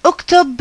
اكتب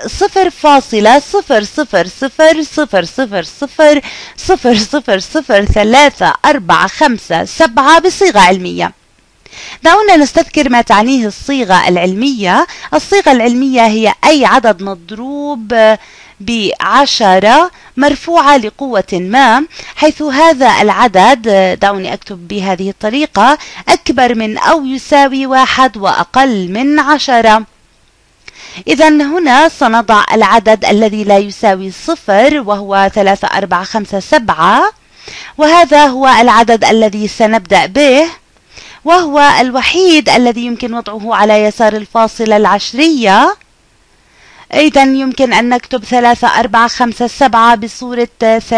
0.00000000357 بصيغة علمية. دعونا نستذكر ما تعنيه الصيغة العلمية. الصيغة العلمية هي أي عدد مضروب ب10 مرفوعة لقوة ما، حيث هذا العدد، دعوني أكتب بهذه الطريقة، أكبر من أو يساوي 1 وأقل من 10. إذا هنا سنضع العدد الذي لا يساوي 0 وهو 3457، وهذا هو العدد الذي سنبدأ به، وهو الوحيد الذي يمكن وضعه على يسار الفاصلة العشرية. إذا يمكن أن نكتب 3457 بصورة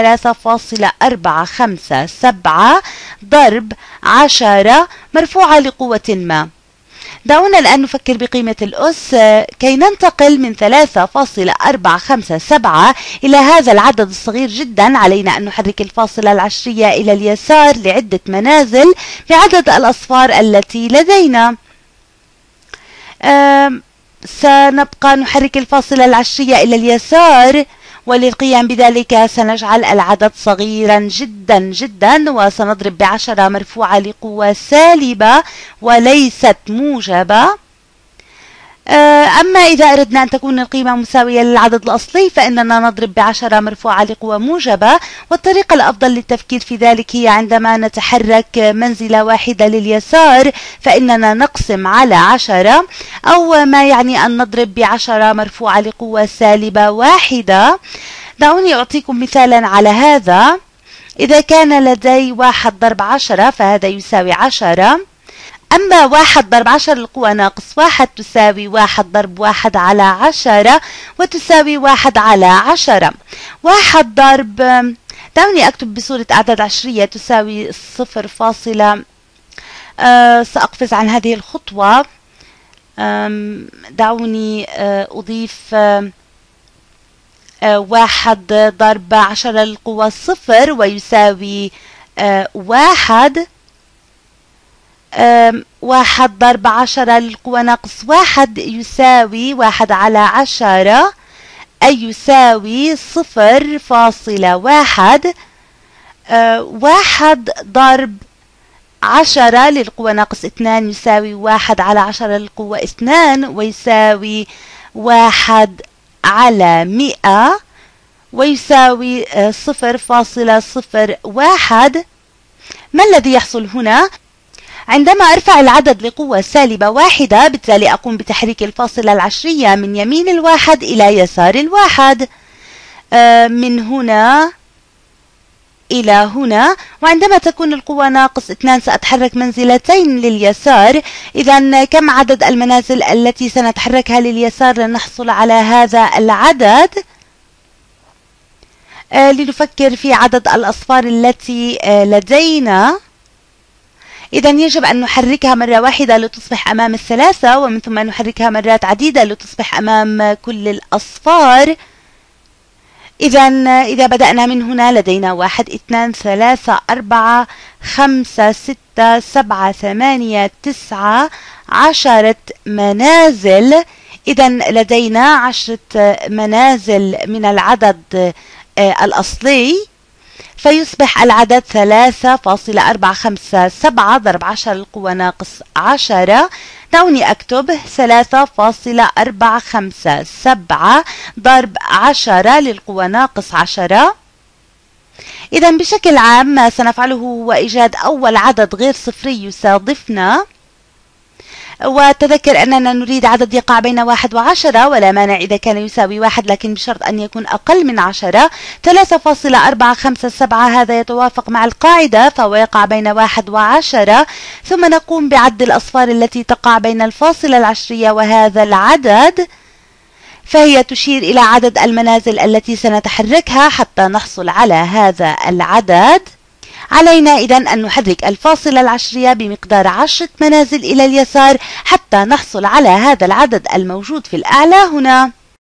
3.457 ضرب 10 مرفوعة لقوة ما. دعونا الآن نفكر بقيمة الأس كي ننتقل من 3.457 إلى هذا العدد الصغير جدا. علينا أن نحرك الفاصلة العشرية إلى اليسار لعدة منازل بعدد الأصفار التي لدينا. سنبقى نحرك الفاصلة العشرية إلى اليسار، وللقيام بذلك سنجعل العدد صغيرا جدا جدا، وسنضرب ب10 مرفوعة لقوة سالبة وليست موجبة. أما إذا أردنا أن تكون القيمة مساوية للعدد الأصلي فإننا نضرب ب10 مرفوعة لقوة موجبة، والطريقة الأفضل للتفكير في ذلك هي عندما نتحرك منزلة واحدة لليسار فإننا نقسم على 10، أو ما يعني أن نضرب ب10 مرفوعة لقوة سالبة 1. دعوني أعطيكم مثالا على هذا. إذا كان لدي 1 ضرب 10 فهذا يساوي 10. أما 1 ضرب 10 للقوة ناقص 1 تساوي 1 ضرب 1 على 10 وتساوي 1 على 10. 1 ضرب، دعوني أكتب بصورة أعداد عشرية، تساوي 0. سأقفز عن هذه الخطوة. دعوني أضيف 1 ضرب 10 للقوة 0 ويساوي 1. 1 ضرب 10 للقوة ناقص 1 يساوي 1 على 10، أي يساوي 0.1. 1 ضرب 10 للقوة ناقص 2 يساوي 1 على 10 للقوة 2 ويساوي 1 على 100 ويساوي 0.01. ما الذي يحصل هنا؟ عندما أرفع العدد لقوة سالبة 1 بالتالي أقوم بتحريك الفاصلة العشرية من يمين الواحد إلى يسار الواحد، من هنا إلى هنا. وعندما تكون القوة ناقص 2 سأتحرك منزلتين لليسار. إذا كم عدد المنازل التي سنتحركها لليسار لنحصل على هذا العدد؟ لنفكر في عدد الأصفار التي لدينا. إذا يجب أن نحركها مرة واحدة لتصبح أمام الثلاثة، ومن ثم نحركها مرات عديدة لتصبح أمام كل الأصفار. إذا بدأنا من هنا لدينا 1 2 3 4 5 6 7 8 9 10 منازل. إذا لدينا 10 منازل من العدد الأصلي، فيصبح العدد 3.457 ضرب 10 للقوة ناقص 10. دعوني أكتب 3.457 ضرب 10 للقوة ناقص 10. إذا بشكل عام ما سنفعله هو إيجاد أول عدد غير صفري يصادفنا، وتذكر أننا نريد عدد يقع بين 1 و10 ولا مانع إذا كان يساوي 1 لكن بشرط أن يكون أقل من 10. 3.457 هذا يتوافق مع القاعدة فهو يقع بين 1 و10. ثم نقوم بعد الأصفار التي تقع بين الفاصلة العشرية وهذا العدد، فهي تشير إلى عدد المنازل التي سنتحركها حتى نحصل على هذا العدد. علينا إذن أن نحرك الفاصلة العشرية بمقدار 10 منازل إلى اليسار حتى نحصل على هذا العدد الموجود في الأعلى هنا.